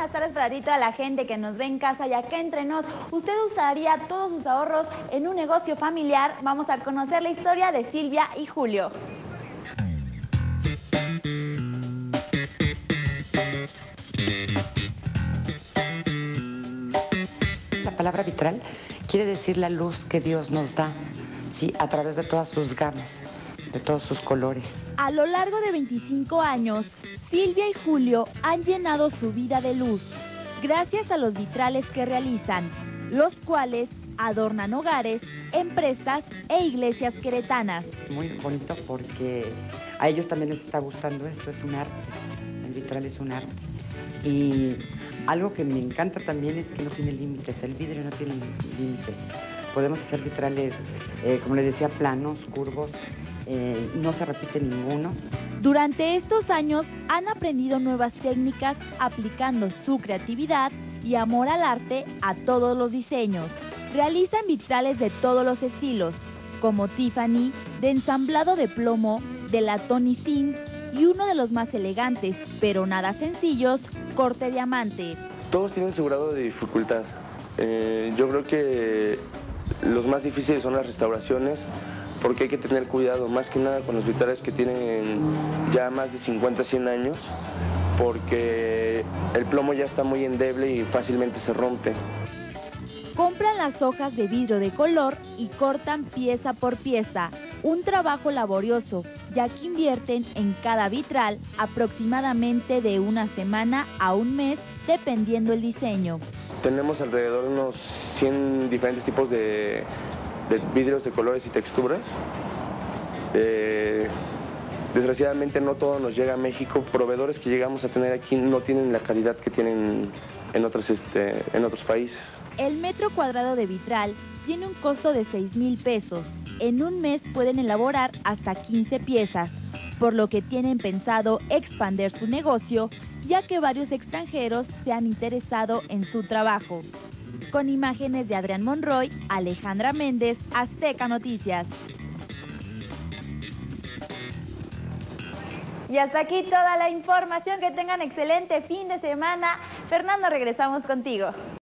buenas tardes para ti, toda la gente que nos ve en casa y acá entre nos. ¿Usted usaría todos sus ahorros en un negocio familiar? Vamos a conocer la historia de Silvia y Julio. La palabra vitral quiere decir la luz que Dios nos da, ¿sí? A través de todas sus gamas, de todos sus colores. A lo largo de 25 años, Silvia y Julio han llenado su vida de luz, gracias a los vitrales que realizan, los cuales adornan hogares, empresas e iglesias queretanas. Muy bonito porque a ellos también les está gustando esto, es un arte, el vitral es un arte. Y algo que me encanta también es que no tiene límites, el vidrio no tiene límites. Podemos hacer vitrales, como les decía, planos, curvos, no se repite ninguno. Durante estos años han aprendido nuevas técnicas aplicando su creatividad y amor al arte a todos los diseños. Realizan vitrales de todos los estilos, como Tiffany, de ensamblado de plomo, de latón y zinc, y uno de los más elegantes, pero nada sencillos, corte diamante. Todos tienen su grado de dificultad. Yo creo que los más difíciles son las restauraciones, porque hay que tener cuidado, más que nada con los vitrales que tienen ya más de 50, 100 años, porque el plomo ya está muy endeble y fácilmente se rompe. Compran las hojas de vidrio de color y cortan pieza por pieza, un trabajo laborioso, ya que invierten en cada vitral aproximadamente de una semana a un mes, dependiendo el diseño. Tenemos alrededor de unos 100 diferentes tipos de vidrios de colores y texturas. Desgraciadamente no todo nos llega a México. Proveedores que llegamos a tener aquí no tienen la calidad que tienen en otros países. El metro cuadrado de vitral tiene un costo de 6,000 pesos. En un mes pueden elaborar hasta 15 piezas, por lo que tienen pensado expandir su negocio, ya que varios extranjeros se han interesado en su trabajo. Con imágenes de Adrián Monroy, Alejandra Méndez, Azteca Noticias. Y hasta aquí toda la información. Que tengan excelente fin de semana. Fernando, regresamos contigo.